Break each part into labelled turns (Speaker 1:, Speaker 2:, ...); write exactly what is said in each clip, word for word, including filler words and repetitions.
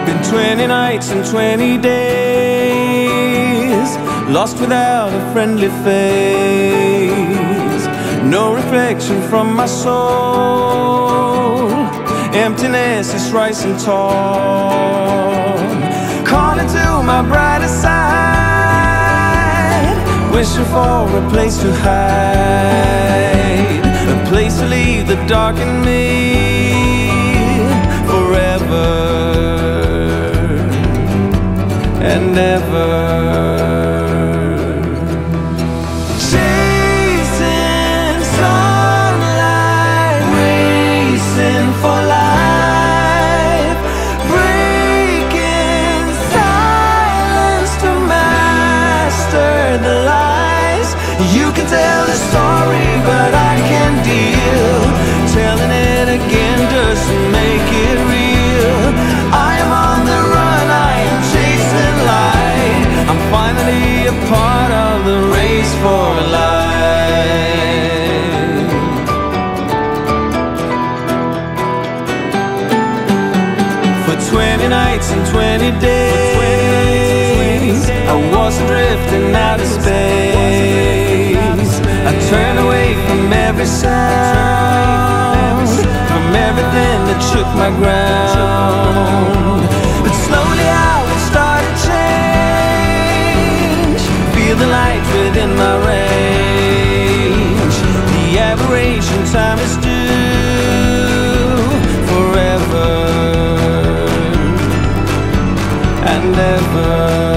Speaker 1: Been twenty nights and twenty days, lost without a friendly face. No reflection from my soul, emptiness is rising tall. Calling to my brighter side, wishing for a place to hide, a place to leave the dark in me forever and ever. Chasing sunlight, racing for life, breaking silence to master the lies. You can tell the story, but I can't deal. Telling it again doesn't make it real. I am on the run, I am chasing light. I'm finally a part of the race for life. For twenty nights and twenty days, I was drifting out of space. I turned away from every sound, from everything that shook my ground. But slowly I would start to change, feel the light within my range. The aberration time is due forever and ever.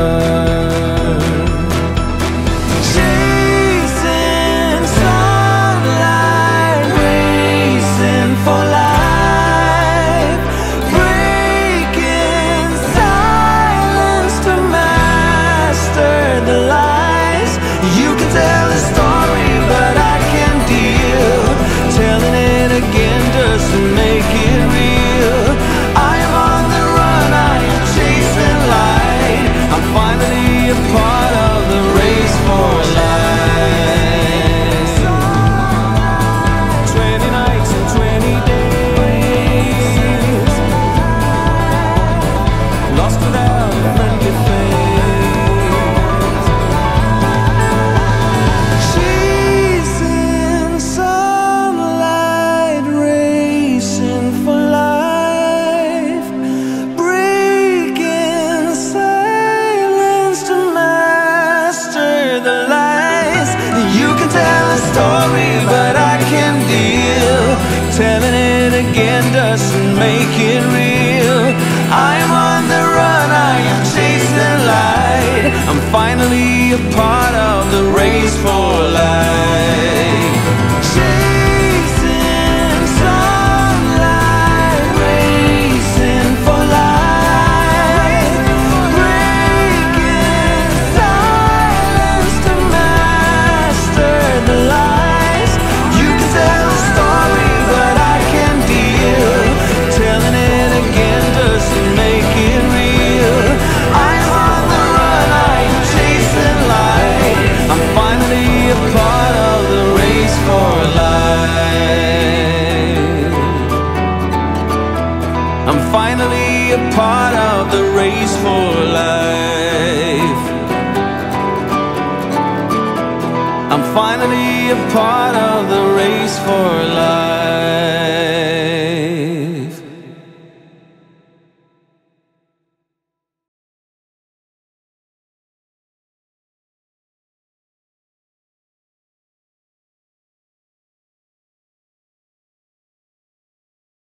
Speaker 1: Telling it again doesn't make it real. I am on the run, I am chasing light. I'm finally a part of the race for life. Chasing sunlight, racing for life, breaking silence to master the lies. You can tell the story, but I can't deal. Telling it again doesn't make it real. I am on the run, I am chasing light. I'm finally a part of the race for life. I'm finally a part of the race for life. I'm finally a part of the race for life.